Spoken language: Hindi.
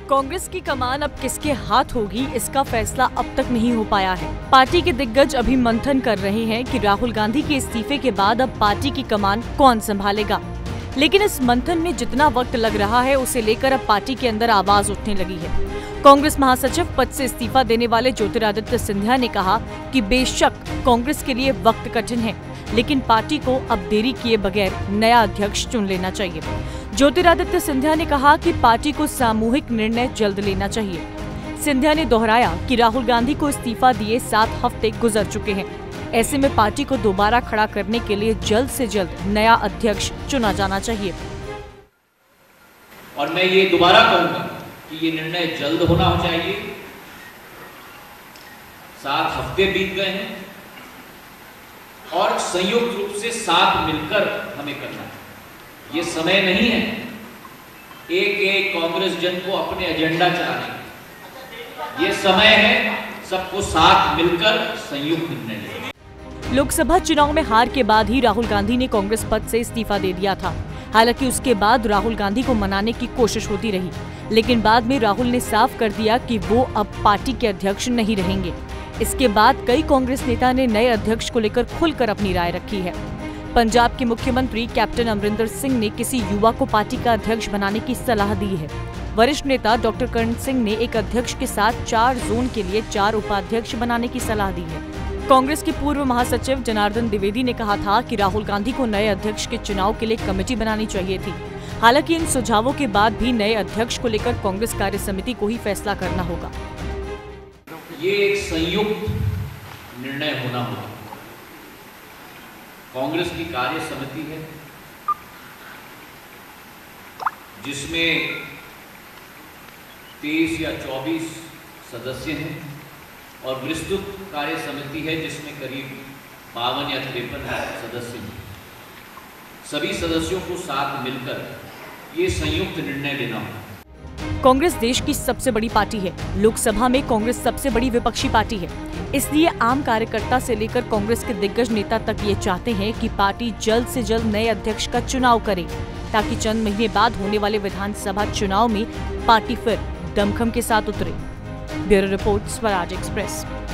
कांग्रेस की कमान अब किसके हाथ होगी, इसका फैसला अब तक नहीं हो पाया है। पार्टी के दिग्गज अभी मंथन कर रहे हैं कि राहुल गांधी के इस्तीफे के बाद अब पार्टी की कमान कौन संभालेगा। लेकिन इस मंथन में जितना वक्त लग रहा है, उसे लेकर अब पार्टी के अंदर आवाज उठने लगी है। कांग्रेस महासचिव पद से इस्तीफा देने वाले ज्योतिरादित्य सिंधिया ने कहा कि बेशक कांग्रेस के लिए वक्त कठिन है, लेकिन पार्टी को अब देरी किए बगैर नया अध्यक्ष चुन लेना चाहिए। ज्योतिरादित्य सिंधिया ने कहा कि पार्टी को सामूहिक निर्णय जल्द लेना चाहिए। सिंधिया ने दोहराया कि राहुल गांधी को इस्तीफा दिए 7 हफ्ते गुजर चुके हैं। ऐसे में पार्टी को दोबारा खड़ा करने के लिए जल्द से जल्द नया अध्यक्ष चुना जाना चाहिए। और मैं ये दोबारा कहूंगा कि ये निर्णय जल्द होना चाहिए। 7 हफ्ते बीत गए हैं और संयुक्त रूप से साथ मिलकर हमें करना है। ये समय नहीं है एक एक कांग्रेस जन को अपने एजेंडा चलाने का। ये समय है सबको साथ मिलकर संयुक्त निर्णय लेने। लोकसभा चुनाव में हार के बाद ही राहुल गांधी ने कांग्रेस पद से इस्तीफा दे दिया था। हालांकि उसके बाद राहुल गांधी को मनाने की कोशिश होती रही, लेकिन बाद में राहुल ने साफ कर दिया कि वो अब पार्टी के अध्यक्ष नहीं रहेंगे। इसके बाद कई कांग्रेस नेता ने नए अध्यक्ष को लेकर खुलकर अपनी राय रखी है। पंजाब के मुख्यमंत्री कैप्टन अमरिंदर सिंह ने किसी युवा को पार्टी का अध्यक्ष बनाने की सलाह दी है। वरिष्ठ नेता डॉक्टर कर्ण सिंह ने एक अध्यक्ष के साथ 4 जोन के लिए 4 उपाध्यक्ष बनाने की सलाह दी है। कांग्रेस के पूर्व महासचिव जनार्दन द्विवेदी ने कहा था कि राहुल गांधी को नए अध्यक्ष के चुनाव के लिए कमेटी बनानी चाहिए थी। हालांकि इन सुझावों के बाद भी नए अध्यक्ष को लेकर कांग्रेस कार्य समिति को ही फैसला करना होगा। ये एक संयुक्त निर्णय होना होगा। कांग्रेस की कार्य समिति है जिसमें 23 या 24 सदस्य हैं और विस्तृत कार्य समिति है जिसमें करीब 52 या 53 सदस्य हैं। सभी सदस्यों को साथ मिलकर ये संयुक्त निर्णय लेना होगा। कांग्रेस देश की सबसे बड़ी पार्टी है। लोकसभा में कांग्रेस सबसे बड़ी विपक्षी पार्टी है। इसलिए आम कार्यकर्ता से लेकर कांग्रेस के दिग्गज नेता तक ये चाहते हैं कि पार्टी जल्द से जल्द नए अध्यक्ष का चुनाव करे, ताकि चंद महीने बाद होने वाले विधानसभा चुनाव में पार्टी फिर दमखम के साथ उतरे। Bureau report, Swaraj express.